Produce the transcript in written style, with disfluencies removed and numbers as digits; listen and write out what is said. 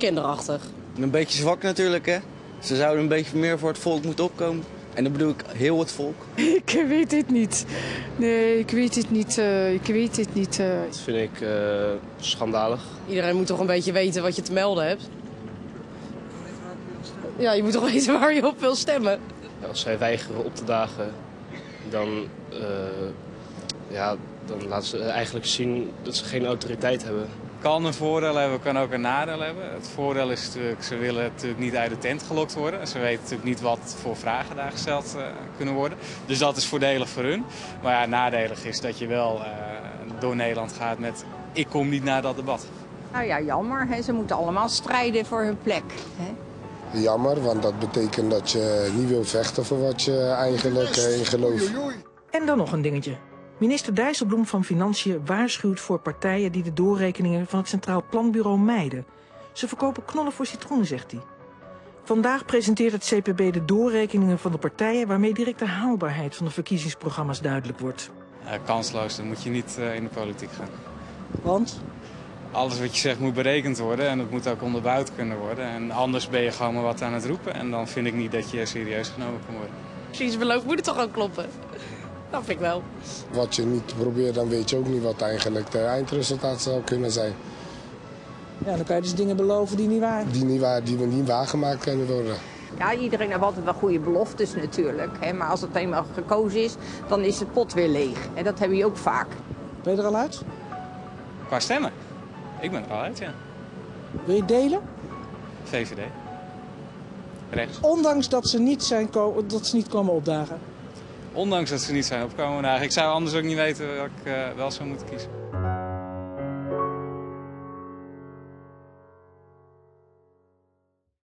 kinderachtig. Een beetje zwak natuurlijk, hè. Ze zouden een beetje meer voor het volk moeten opkomen. En dan bedoel ik heel het volk. Ik weet het niet. Nee, ik weet het niet. Dat vind ik schandalig. Iedereen moet toch een beetje weten wat je te melden hebt. Ja, je moet toch weten waar je op wil stemmen. Als zij weigeren op te dagen, dan laten ze eigenlijk zien dat ze geen autoriteit hebben. Kan een voordeel hebben, kan ook een nadeel hebben. Het voordeel is natuurlijk, ze willen natuurlijk niet uit de tent gelokt worden. Ze weten natuurlijk niet wat voor vragen daar gesteld kunnen worden. Dus dat is voordelig voor hun. Maar ja, nadelig is dat je wel door Nederland gaat met ik kom niet naar dat debat. Nou ja, jammer. Hè? Ze moeten allemaal strijden voor hun plek. Hè? Jammer, want dat betekent dat je niet wil vechten voor wat je eigenlijk in gelooft. En dan nog een dingetje. Minister Dijsselbloem van Financiën waarschuwt voor partijen die de doorrekeningen van het Centraal Planbureau mijden. Ze verkopen knollen voor citroenen, zegt hij. Vandaag presenteert het CPB de doorrekeningen van de partijen waarmee direct de haalbaarheid van de verkiezingsprogramma's duidelijk wordt. Kansloos, dan moet je niet in de politiek gaan. Want? Alles wat je zegt moet berekend worden en het moet ook onderbouwd kunnen worden. En anders ben je gewoon maar wat aan het roepen en dan vind ik niet dat je serieus genomen kan worden. Als je iets belooft, moet het toch ook kloppen? Dat vind ik wel. Wat je niet probeert, dan weet je ook niet wat eigenlijk het eindresultaat zou kunnen zijn. Ja, dan kan je dus dingen beloven die niet waar zijn. Die niet waargemaakt kunnen worden. Ja, iedereen heeft altijd wel goede beloftes natuurlijk. Hè? Maar als het eenmaal gekozen is, dan is het pot weer leeg. En dat heb je ook vaak. Ben je er al uit? Qua stemmen? Ik ben er al uit, ja. Wil je delen? VVD. Rechts. Ondanks dat ze niet komen opdagen. Ondanks dat ze niet zijn opkomen dagen. Ik zou anders ook niet weten welke ik wel zou moeten kiezen.